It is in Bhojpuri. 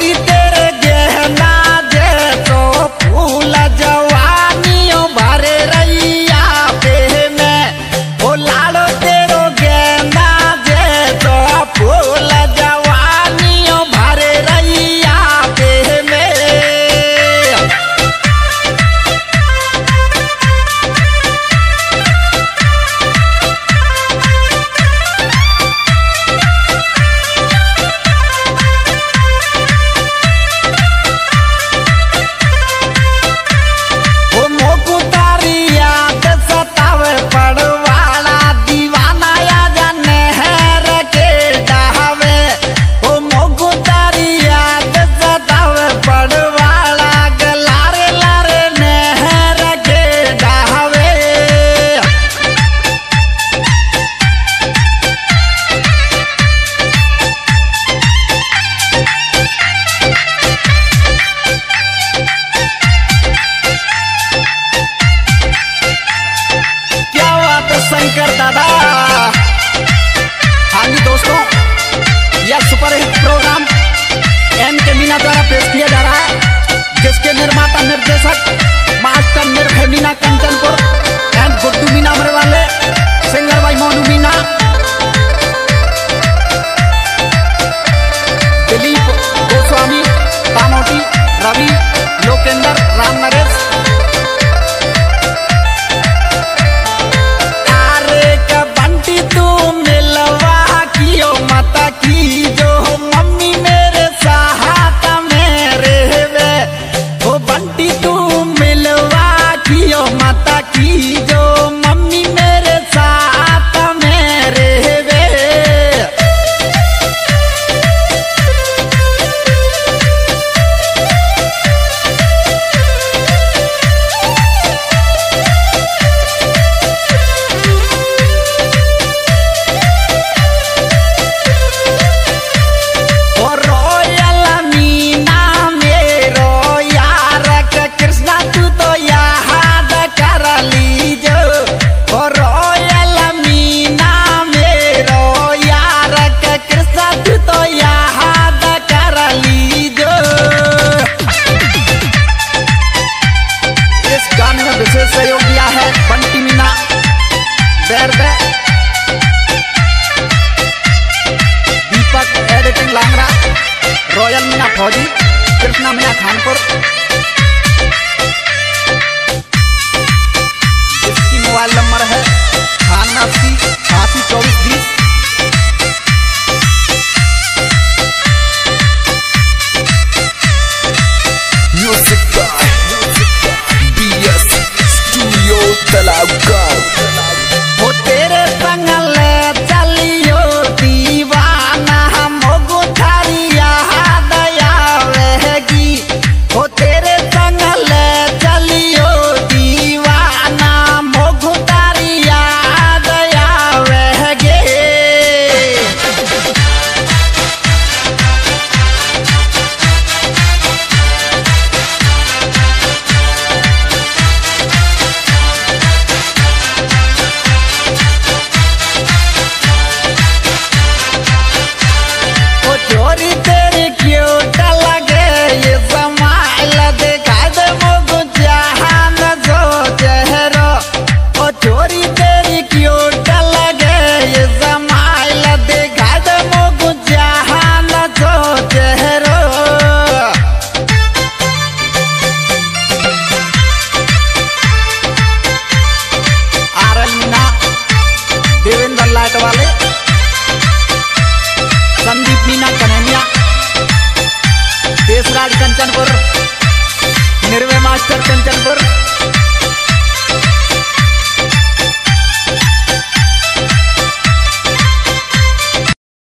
चोरी तेरे गहना जे तो फूल जवानियों भरे रैया पे में ओ लालो तेरो गहना जे तो फूल जवानियों भरे रैया पे में। शंकर दादा, हाँ जी दोस्तों, यह सुपर हिट प्रोग्राम एम के मीना द्वारा पेश किया जा रहा है, जिसके निर्माता निर्देशक मास्टर निर्भय मीना कंचनपुर एंड गुड्डू मीना मरे वाले सिंगर भाई मोनू मीना, दिलीप गोस्वामी, बामोटी, रवि, लोकेंद्र, राम नरेश। विशेष सहयोग दिया है बंटी मीना बैरबे, दीपक एडिटिंग लांगरा, रॉयल मीना फौजी, कृष्णा मीना खानपुर। इसकी मोबाइल नंबर है 98 88 24 20। हो तेरे संग ले चलियो दीवाना मोगो थारिया दया रहेगी, हो तेरे संग ले चलियो दीवाना मोगो थारिया दया रहेगी। चोरी तेरी क्यूट लगे ये समाइल देखा दे मोगु जहान जो चेहरो, ओ चोरी तेरी क्यूट लगे ये समाइल देखा दे मोगु जहान जो चेहरो। आरएल मीना, देवेंद्र लाइट वाले, संदीप मीना कन्हैया, देशराज कंचनपुर,